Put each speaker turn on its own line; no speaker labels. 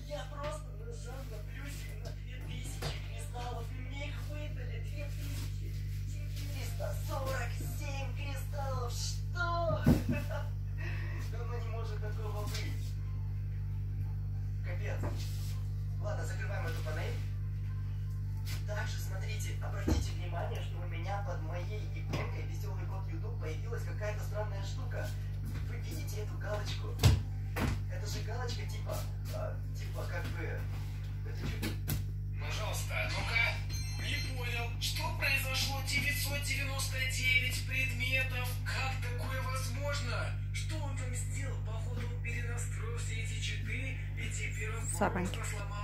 Я просто нажал на плюсик на 2000 кристаллов, и мне их выдали 2447 кристаллов. Что? Давно не может такого быть. Капец. Ладно, закрываем эту панель. Также, смотрите, обратите внимание, что у меня под моей иконкой «Веселый кот YouTube» появилась какая-то странная штука. Вы видите эту галочку? Это же галочка типа как бы... Это что?
Пожалуйста, ну-ка. Не понял, что произошло? 999 предметов? Как такое возможно? Что он там сделал? Походу он перенастроил все эти читы, и теперь он просто сломал